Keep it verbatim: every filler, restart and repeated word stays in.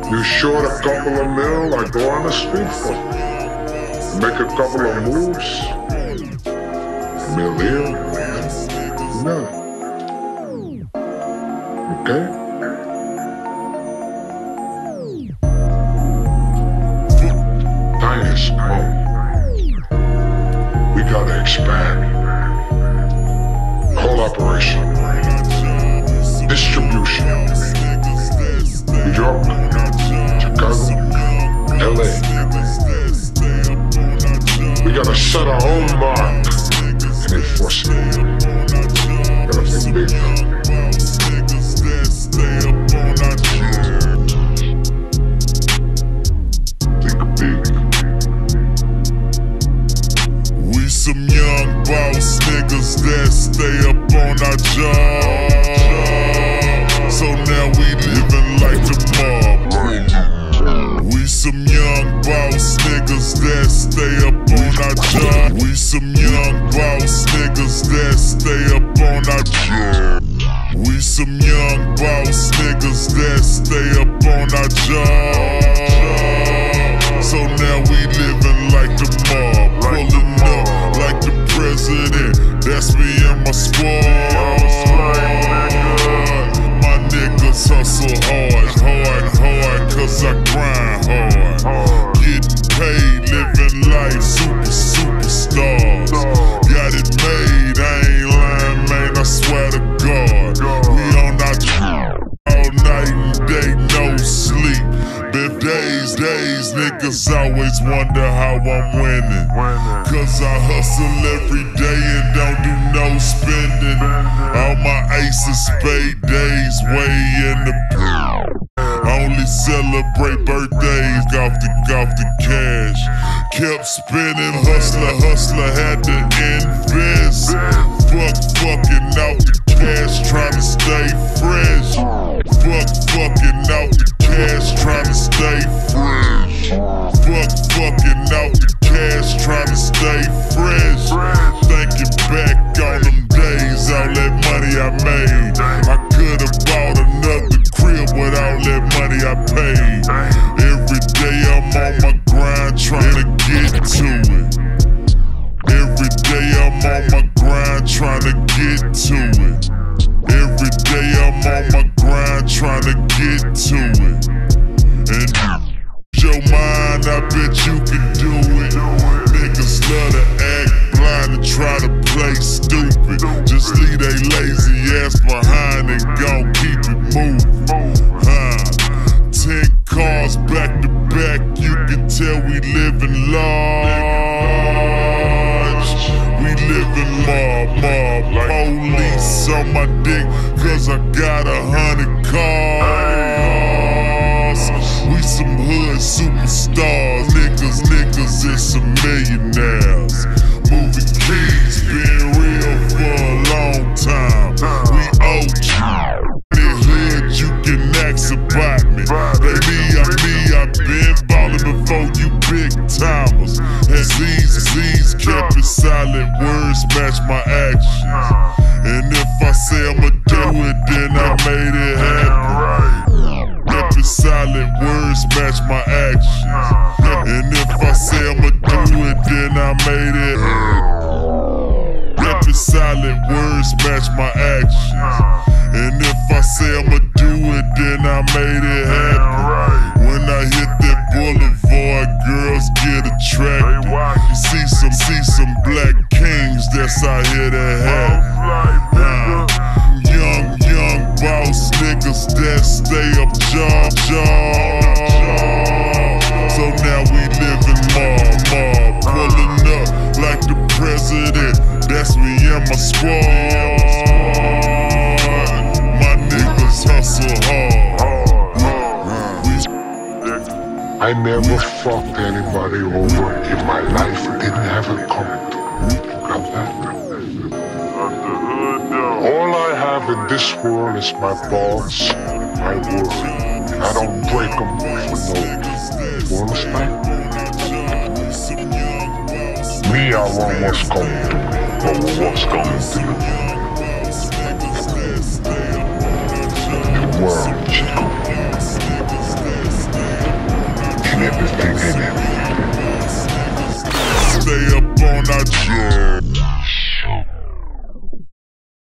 You short a couple of mil, I go on the street for it. Make a couple of moves. Million. No. Okay? Time is small. We gotta expand. Whole operation. Distribution. New York, Chicago, L A. We gotta set our own mark and enforce it. Gotta think big. Think big. We some young boss niggas that stay up on our job. So now we living like the mob. We some young boss niggas that stay up on our job. We some young boss niggas that stay up on our job. We some young boss niggas that stay up on our job. So now we living like the mob, pulling up like the president. That's me and my squad. My niggas hustle hard, hard, hard, cause I grind hard. Getting paid, living life, super, superstars. Got it made, I ain't lying, man, I swear to God. We on our job all night and day, no sleep. Been days, days, niggas always wonder how I'm winning. Cause I hustle every day and don't do no spending. All my ace of spade days way in the pool. Only celebrate birthdays, off the, off the cash. Kept spinning, hustler, hustler, had to invest. Fuck fucking out the cash, trying to stay fresh. Fuck fucking out the cash, trying to stay fresh. Fuck fucking out the cash, trying to stay fresh. Thinking back on them days, all that money I made. I could've bought another crib with all that money I paid. Every day I'm on my grind, trying to get to it. Every day I'm on my grind, trying to get to it. Every day I'm on my grind, trying to get to it. And your mind, I bet you can do it. Niggas love to act blind and try to play stupid. Just leave they lazy ass behind and gon' keep it moving. Huh? Ten cars back to back, you can tell we living large. We living mob, mob. Police on my dick, cause I got a hundred cars. We some hood superstars, niggas, niggas, and some millionaires. Moving keys, been real for a long time. We O G. In the hood, you can ask about me. They me, I me, I been ballin' before you big timers. And Z's, Z's kept it solid, words match my actions. And if I say I'ma do it, then I made it happen. Kept it solid, words match my actions. And if I say I'ma do it, then I made it happen. Kept it solid, words match my actions. And if I say I'ma do it, then I made it happen. When I hit that boulevard, girls get attracted. You see some, see some black kings that's out here that have uh, young, young boss niggas that stay up job, job. So now we living mob, mob, pulling up like the president. That's me and my squad. My niggas hustle hard. I never fucked anybody over in my life. Didn't have it coming. Got that? All I have in this world is my balls, my word. I don't break them for no. You understand? Me, I want what's coming to me, but what's coming to me? The world, Chico. Stay up on our job.